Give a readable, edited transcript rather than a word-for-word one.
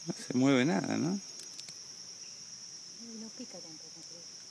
No se mueve nada, ¿no? Y no pica tampoco, creo.